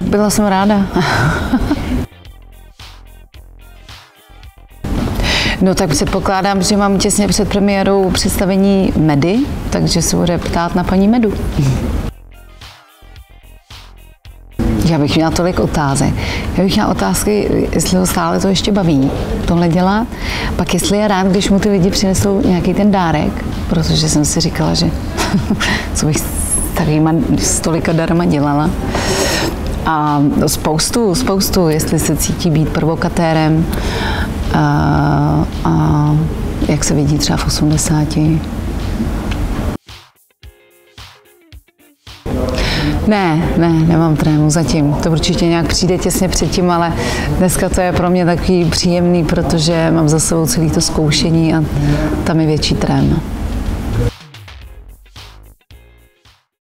Byla jsem ráda. No tak předpokládám, že mám těsně před premiérou představení Medy, takže se bude ptát na paní Medu. Já bych měla tolik otázek. Já bych měla otázky, jestli ho stále to ještě baví, tohle dělat. Pak jestli je rád, když mu ty lidi přinesou nějaký ten dárek, protože jsem si říkala, že co bych s takovýma stolika darma dělala. A spoustu, jestli se cítí být provokatérem a jak se vidí třeba v 80. Ne, nemám trému zatím. To určitě nějak přijde těsně předtím, ale dneska to je pro mě takový příjemný, protože mám za sebou celé to zkoušení a tam je větší trém.